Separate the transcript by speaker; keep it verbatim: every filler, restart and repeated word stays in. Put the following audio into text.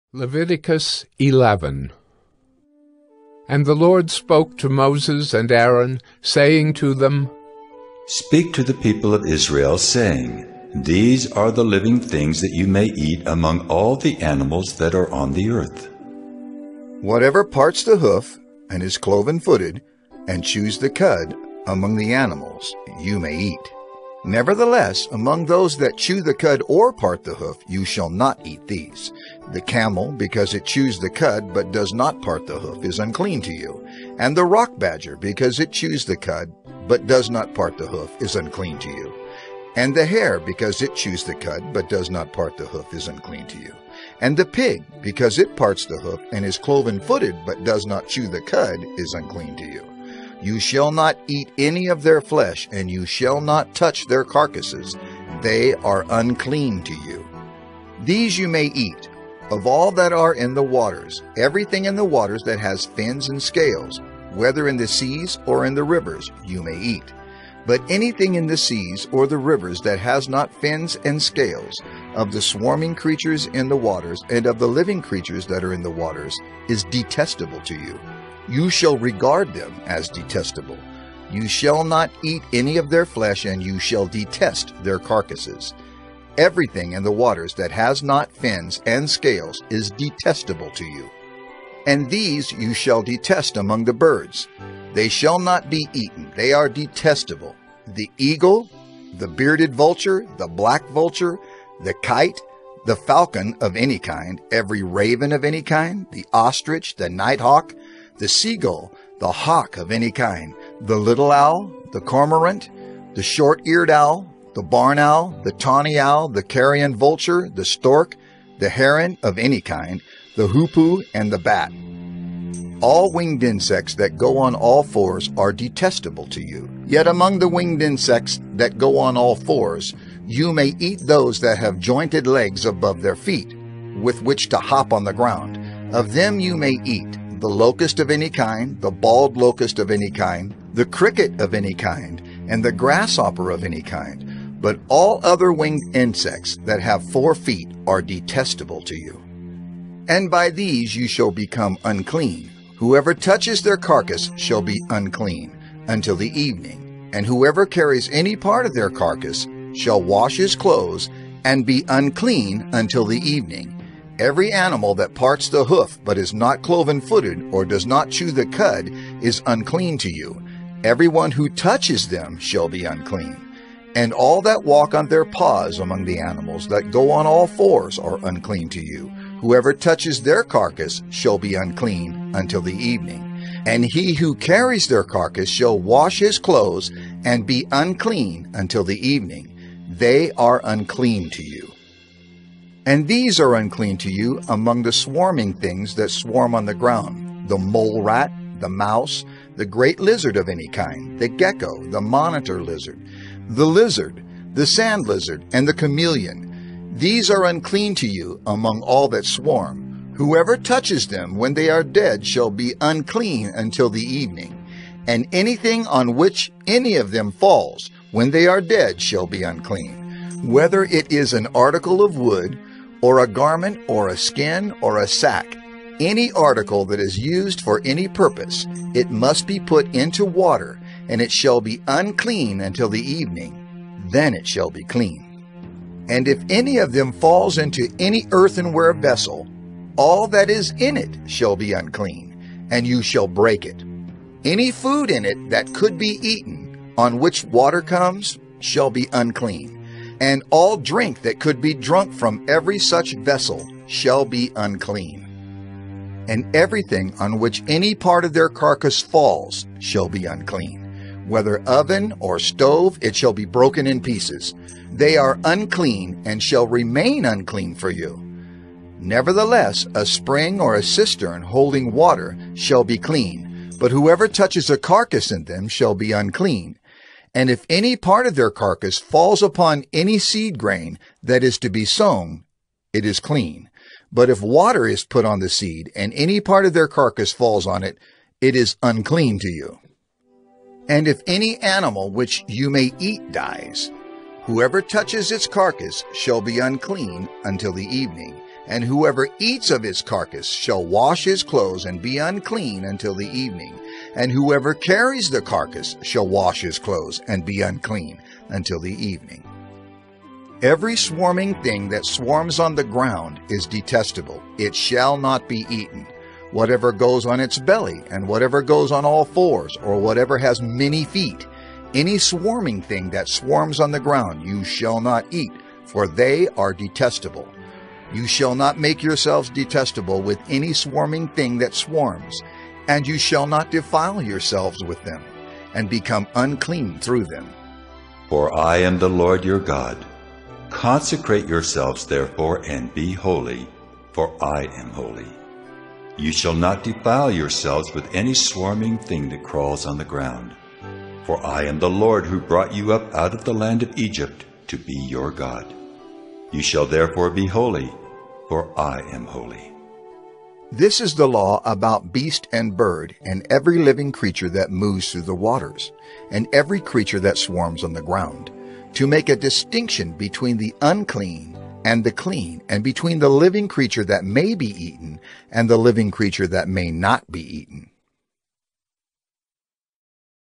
Speaker 1: Leviticus eleven. And the Lord spoke to Moses and Aaron, saying to them,
Speaker 2: Speak to the people of Israel, saying, These are the living things that you may eat among all the animals that are on the earth.
Speaker 3: Whatever parts the hoof, and is cloven-footed, and chews the cud among the animals, you may eat. Nevertheless, among those that chew the cud or part the hoof, you shall not eat these. The camel, because it chews the cud but does not part the hoof, is unclean to you. And the rock badger, because it chews the cud but does not part the hoof, is unclean to you. And the hare, because it chews the cud but does not part the hoof, is unclean to you. And the pig, because it parts the hoof and is cloven-footed but does not chew the cud, is unclean to you. You shall not eat any of their flesh, and you shall not touch their carcasses. They are unclean to you. These you may eat, of all that are in the waters, everything in the waters that has fins and scales, whether in the seas or in the rivers, you may eat. But anything in the seas or the rivers that has not fins and scales, of the swarming creatures in the waters and of the living creatures that are in the waters, is detestable to you. You shall regard them as detestable. You shall not eat any of their flesh, and you shall detest their carcasses. Everything in the waters that has not fins and scales is detestable to you. And these you shall detest among the birds. They shall not be eaten. They are detestable. The eagle, the bearded vulture, the black vulture, the kite, the falcon of any kind, every raven of any kind, the ostrich, the nighthawk, the seagull, the hawk of any kind, the little owl, the cormorant, the short-eared owl, the barn owl, the tawny owl, the carrion vulture, the stork, the heron of any kind, the hoopoe, and the bat. All winged insects that go on all fours are detestable to you. Yet among the winged insects that go on all fours, you may eat those that have jointed legs above their feet, with which to hop on the ground. Of them you may eat the locust of any kind, the bald locust of any kind, the cricket of any kind, and the grasshopper of any kind. But all other winged insects that have four feet are detestable to you. And by these you shall become unclean. Whoever touches their carcass shall be unclean until the evening, and whoever carries any part of their carcass shall wash his clothes and be unclean until the evening. Every animal that parts the hoof but is not cloven-footed or does not chew the cud is unclean to you. Everyone who touches them shall be unclean. And all that walk on their paws among the animals that go on all fours are unclean to you. Whoever touches their carcass shall be unclean until the evening. And he who carries their carcass shall wash his clothes and be unclean until the evening. They are unclean to you. And these are unclean to you among the swarming things that swarm on the ground, the mole rat, the mouse, the great lizard of any kind, the gecko, the monitor lizard, the lizard, the sand lizard, and the chameleon. These are unclean to you among all that swarm. Whoever touches them when they are dead shall be unclean until the evening. And anything on which any of them falls when they are dead shall be unclean. Whether it is an article of wood, or a garment, or a skin, or a sack, any article that is used for any purpose, it must be put into water, and it shall be unclean until the evening. Then it shall be clean. And if any of them falls into any earthenware vessel, all that is in it shall be unclean, and you shall break it. Any food in it that could be eaten, on which water comes, shall be unclean. And all drink that could be drunk from every such vessel shall be unclean. And everything on which any part of their carcass falls shall be unclean. Whether oven or stove, it shall be broken in pieces. They are unclean and shall remain unclean for you. Nevertheless, a spring or a cistern holding water shall be clean, but whoever touches a carcass in them shall be unclean. And if any part of their carcass falls upon any seed grain that is to be sown, it is clean. But if water is put on the seed, and any part of their carcass falls on it, it is unclean to you. And if any animal which you may eat dies, whoever touches its carcass shall be unclean until the evening. And whoever eats of his carcass shall wash his clothes and be unclean until the evening. And whoever carries the carcass shall wash his clothes and be unclean until the evening. Every swarming thing that swarms on the ground is detestable. It shall not be eaten. Whatever goes on its belly, and whatever goes on all fours, or whatever has many feet, any swarming thing that swarms on the ground you shall not eat, for they are detestable. You shall not make yourselves detestable with any swarming thing that swarms, and you shall not defile yourselves with them, and become unclean through them.
Speaker 2: For I am the Lord your God. Consecrate yourselves therefore, and be holy, for I am holy. You shall not defile yourselves with any swarming thing that crawls on the ground. For I am the Lord who brought you up out of the land of Egypt to be your God. You shall therefore be holy, for I am holy.
Speaker 3: This is the law about beast and bird, and every living creature that moves through the waters, and every creature that swarms on the ground, to make a distinction between the unclean and the clean, and between the living creature that may be eaten and the living creature that may not be eaten.